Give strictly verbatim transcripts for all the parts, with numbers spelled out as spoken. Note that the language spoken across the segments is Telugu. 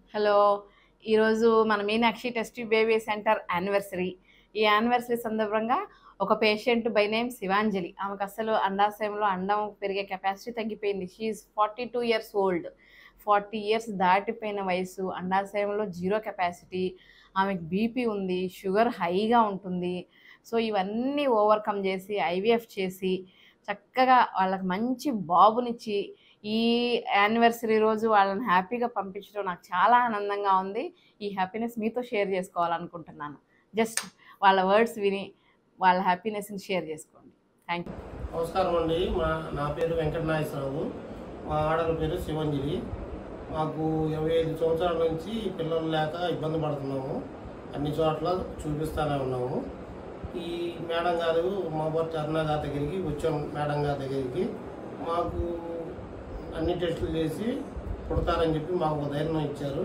హలో! ఈరోజు మన Meenakshi test tube baby centre anniversary. ఈ యానివర్సరీ సందర్భంగా ఒక పేషెంట్ బై నేమ్ శివాంజలి. ఆమెకు అస్సలు అండాశయంలో అండం పెరిగే కెపాసిటీ తగ్గిపోయింది. She is forty two years old. Forty years దాటిపోయిన వయసు, అండాశయంలో జీరో కెపాసిటీ, ఆమెకు బీపీ ఉంది, షుగర్ హైగా ఉంటుంది. సో, ఇవన్నీ ఓవర్‌కమ్ చేసి ఐవీఎఫ్ చేసి చక్కగా వాళ్ళకి మంచి బాబునిచ్చి ఈ యానివర్సరీ రోజు వాళ్ళని హ్యాపీగా పంపించడం నాకు చాలా ఆనందంగా ఉంది. ఈ హ్యాపీనెస్ మీతో షేర్ చేసుకోవాలనుకుంటున్నాను. జస్ట్ వాళ్ళ వర్డ్స్ విని వాళ్ళ హ్యాపీనెస్‌ని షేర్ చేసుకోండి. Thank you. నమస్కారం అండి. మా నా పేరు వెంకట నాగేశ్వరరావు. మా ఆడల పేరు శివంజలి. మాకు ఇరవై ఐదు సంవత్సరాల నుంచి పిల్లలు లేక ఇబ్బంది పడుతున్నాము. అన్ని చోట్ల చూపిస్తూనే ఉన్నాము. ఈ మేడం గారు మోబర్తి అరుణ గారి దగ్గరికి వచ్చాం. మేడం గారి దగ్గరికి మాకు అన్ని టెస్టులు చేసి పుడతారని చెప్పి మాకు ఒక ధైర్యం ఇచ్చారు.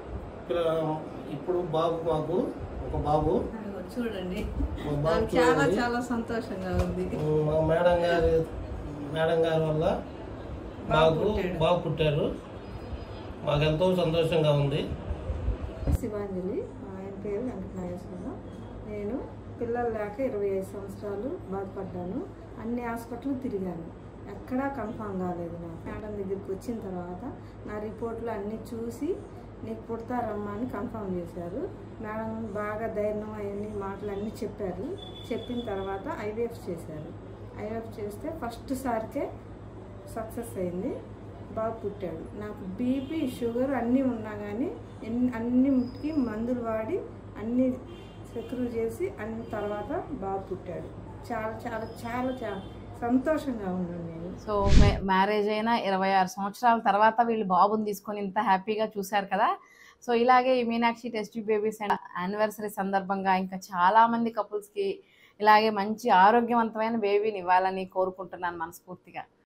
ఇప్పుడు బాబు మాకు ఒక బాబు చూడండి, బాబు చాలా చాలా సంతోషంగా ఉంది. మా మేడం గారి మేడం గారి వల్ల మాకు బాబు పుట్టారు. మాకు ఎంతో సంతోషంగా ఉంది. శివాంజలి, ఆయన పేరు వెంకట నాగేశ్వరరావు. నేను పిల్లలు లేక ఇరవై ఐదు సంవత్సరాలు బాధపడ్డాను. అన్ని హాస్పిటల్ తిరిగాను, ఎక్కడా కన్ఫామ్ కాలేదు. నాకు మేడం దగ్గరికి వచ్చిన తర్వాత నా రిపోర్ట్లు అన్నీ చూసి నీకు పుడతారమ్మా అని కన్ఫామ్ చేశారు. మేడం బాగా ధైర్యం అవన్నీ మాటలు అన్నీ చెప్పారు. చెప్పిన తర్వాత ఐవీఎఫ్ చేశారు. ఐవీఎఫ్ చేస్తే ఫస్ట్ సారికే సక్సెస్ అయింది. బాబు పుట్టాడు. నాకు బీపీ షుగర్ అన్నీ ఉన్నా కానీ అన్నిటికీ మందులు వాడి అన్నీ సెక్యూర్ చేసి అన్ని తర్వాత బాబు పుట్టాడు. చాలా చాలా చాలా చాలా సంతోషంగా ఉన్నాను నేను. సో, మ్యారేజ్ అయిన ఇరవై ఆరు సంవత్సరాల తర్వాత వీళ్ళు బాబుని తీసుకొని ఇంత హ్యాపీగా చూశారు కదా. సో, ఇలాగే ఈ Meenakshi test tube baby centre anniversary సందర్భంగా ఇంకా చాలామంది కపుల్స్కి ఇలాగే మంచి ఆరోగ్యవంతమైన బేబీని ఇవ్వాలని కోరుకుంటున్నాను మనస్ఫూర్తిగా.